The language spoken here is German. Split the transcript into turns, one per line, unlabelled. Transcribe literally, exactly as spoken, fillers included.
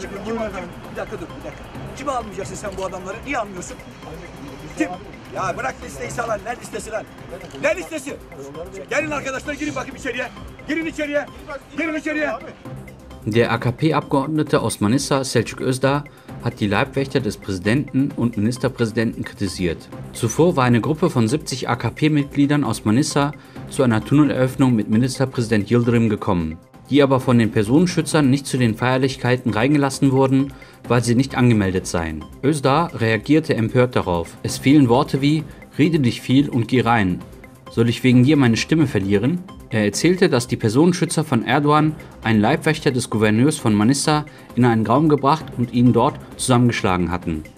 Kim, bir dakika dur, bir dakika. Kimi almayacaksın sen bu adamları? Niye almıyorsun? Kim? Ya bırak listeyi salan. Ne listesi lan? Ne listesi? Gelin arkadaşlar, girin bakayım içeriye. Girin içeriye. Girin içeriye.
Der A K P-Abgeordnete aus Manisa, Selçuk Özdağ, hat die Leibwächter des Präsidenten und Ministerpräsidenten kritisiert. Zuvor war eine Gruppe von siebzig A K P-Mitgliedern aus Manisa zu einer Tunneleröffnung mit Ministerpräsident Yildirim gekommen, die aber von den Personenschützern nicht zu den Feierlichkeiten reingelassen wurden, weil sie nicht angemeldet seien. Özdağ reagierte empört darauf. Es fielen Worte wie „Rede dich viel und geh rein. Soll ich wegen dir meine Stimme verlieren?“ Er erzählte, dass die Personenschützer von Erdogan einen Leibwächter des Gouverneurs von Manisa in einen Raum gebracht und ihn dort zusammengeschlagen hatten.